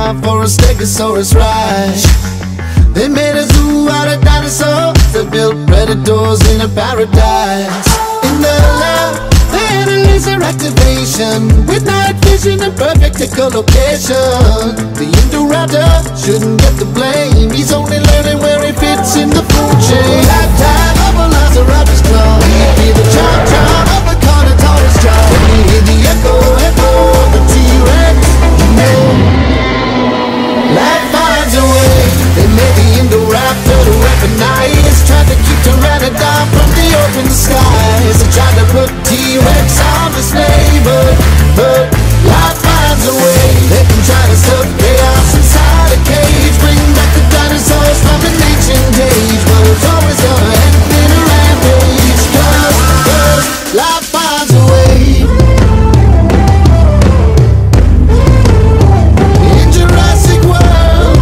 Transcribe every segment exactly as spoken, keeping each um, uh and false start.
live for a Stegosaurus ride. They made a zoo out of dinosaurs that built predators in a paradise. In the lab, they had a laser activation with night vision and perfect echolocation. The Indoraptor shouldn't get the blame, he's only learning where he fits in the food chain. Lifetime of a Velociraptor's claw, he'd be the chomp chomp of a Carnotaurus jaw. When you hear the echo echo of the T-Rex, you know life finds a way. They made the Indoraptor to weaponize, tried to keep Pteranodon from the open skies. They tried to put T-Rex on display, but, but life finds a way. They can try to stuff chaos inside a cage, bring back the dinosaurs from an ancient age, but it's always gonna end in a rampage. Cause, cause life finds a way. In Jurassic World,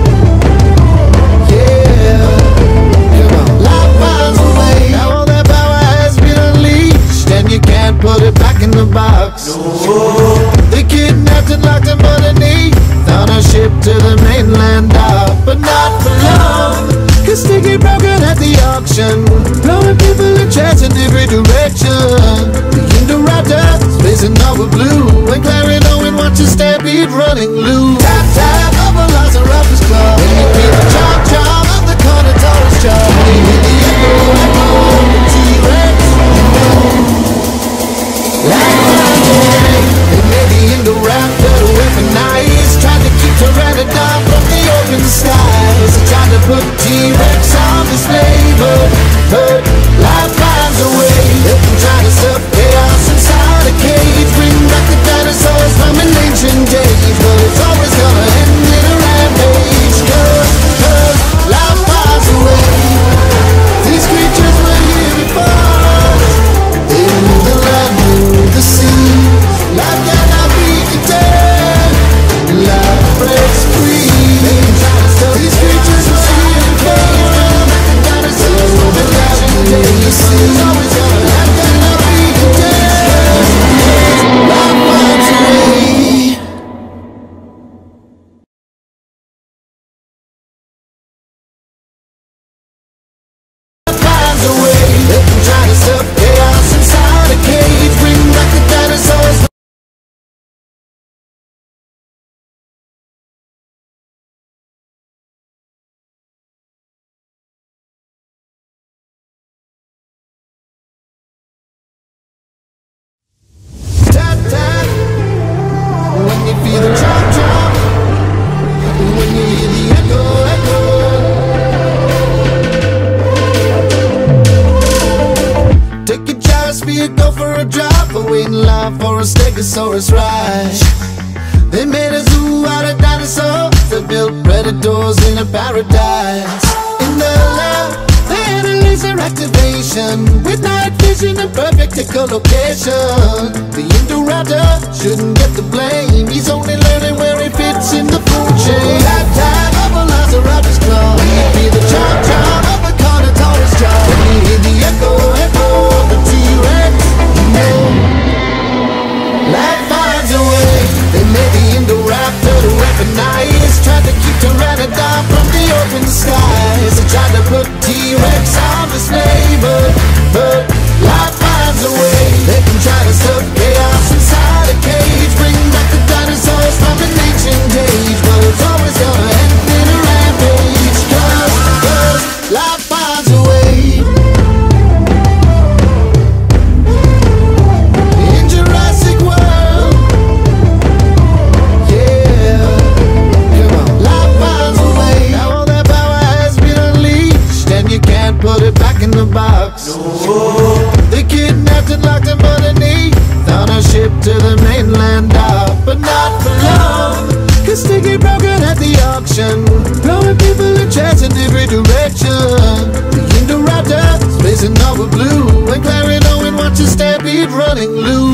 yeah, come on. Life finds a way. Now all that power has been unleashed, and you can't put it back in the box. No. They kidnapped and locked him underneath on a ship to the mainland dock, but not for long, cause Sticky broke it at the auction, blowing people in tracks in every direction. The Indoraptor blazing over blue, and Clary knowing what to stampede running loose. Tap tap of a Velociraptor's claw, when you feel the chomp chomp of the Carnotaurus jaw. When you hear the echo echo of the T-Rex, you know life finds a way. They made the Indoraptor to weaponize, tried to keep Pteranodon from the open skies. They tried to put T-Rex on display, but, but life finds a way. They can try to stuff chaos inside a cage, bring back the dinosaurs from an ancient age, but it's always gonna end in a rampage. Cause, cause life finds a way. These creatures were here before, they knew the land, knew the sea. Life cannot be contained, life breaks free. They can try to stop these creatures who see and cage, bring back the dinosaurs from an ancient age. You see, it's always gonna, life cannot be contained, life finds a way. Life finds a way. They can try to stop chaos inside a cage, bring back the dinosaurs. Tap tap, when you feel the chomp chomp, when you hear the echo echo. Take a chance, be a go for a drop, or wait in line for a Stegosaurus ride. They made a zoo out of dinosaurs that built predators in a paradise. In the lab, they had a laser activation with night vision and perfect echolocation. The Indoraptor shouldn't get the blame, he's only learning where he fits in the food chain. Lifetime of a Velociraptor's claw, he'd be the chomp chomp of a Carnotaurus jaw. When you hear the echo echo of the T-Rex, you know life finds a way. They made the Indoraptor to weaponize, tried to keep Pteranodon from the open skies. They tried to put T-Rex on display, but, but life finds a way. They can try to stuff chaos inside a cage, bring back the dinosaurs from an ancient age, but it's always gonna end in a rampage. Cause, cause life finds a way. In Jurassic World, yeah, come on. Life finds a way. Now all that power has been unleashed, and you can't put it back in the box. No. They kidnapped and locked him underneath on a ship to the mainland dock, but not for long, cause Sticky broke it at the auction, blowing people in tracks in every direction. The Indoraptor blazing over blue, and Clary knowing what to stampede running loose.